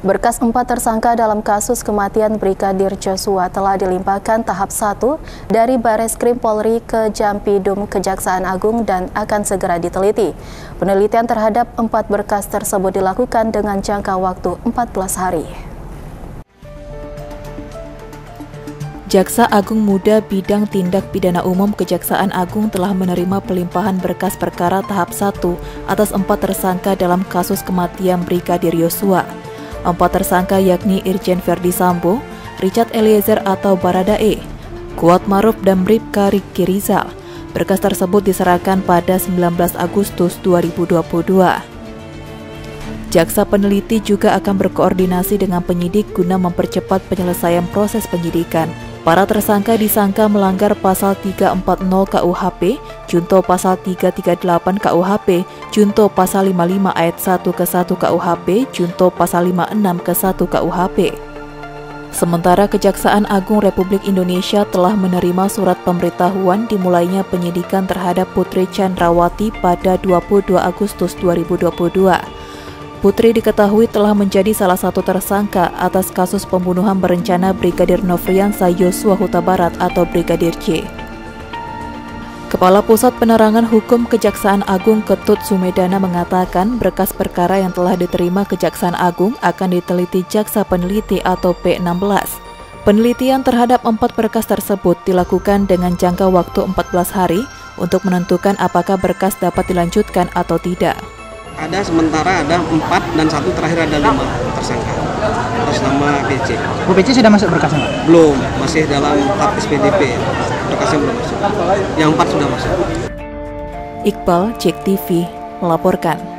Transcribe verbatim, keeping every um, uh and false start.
Berkas empat tersangka dalam kasus kematian Brigadir Joshua telah dilimpahkan tahap satu dari Bareskrim Polri ke Jampidum Kejaksaan Agung dan akan segera diteliti. Penelitian terhadap empat berkas tersebut dilakukan dengan jangka waktu empat belas hari. Jaksa Agung Muda Bidang Tindak Pidana Umum Kejaksaan Agung telah menerima pelimpahan berkas perkara tahap satu atas empat tersangka dalam kasus kematian Brigadir Joshua. Empat tersangka yakni Irjen Verdi Sambo, Richard Eliezer atau Baradae, Kuat Maruf dan Bribka Riki Rizal. Berkas tersebut diserahkan pada sembilan belas Agustus dua ribu dua puluh dua. Jaksa peneliti juga akan berkoordinasi dengan penyidik guna mempercepat penyelesaian proses penyidikan. Para tersangka disangka melanggar pasal tiga ratus empat puluh K U H P, junto pasal tiga ratus tiga puluh delapan K U H P, junto pasal lima puluh lima ayat satu ke satu K U H P, junto pasal lima puluh enam ke satu K U H P. Sementara Kejaksaan Agung Republik Indonesia telah menerima surat pemberitahuan dimulainya penyidikan terhadap Putri Chandrawati pada dua puluh dua Agustus dua ribu dua puluh dua. Putri diketahui telah menjadi salah satu tersangka atas kasus pembunuhan berencana Brigadir Nofriansah Yosua Huta Barat atau Brigadir J. Kepala Pusat Penerangan Hukum Kejaksaan Agung Ketut Sumedana mengatakan berkas perkara yang telah diterima Kejaksaan Agung akan diteliti Jaksa Peneliti atau P enam belas. Penelitian terhadap empat berkas tersebut dilakukan dengan jangka waktu empat belas hari untuk menentukan apakah berkas dapat dilanjutkan atau tidak. Ada sementara ada empat dan satu terakhir ada lima tersangka atas nama P C. Bu P C sudah masuk berkasnya, Pak? Belum, masih dalam tahap S P D P. Berkasnya belum masuk. Yang empat sudah masuk. Iqbal, Jek T V, melaporkan.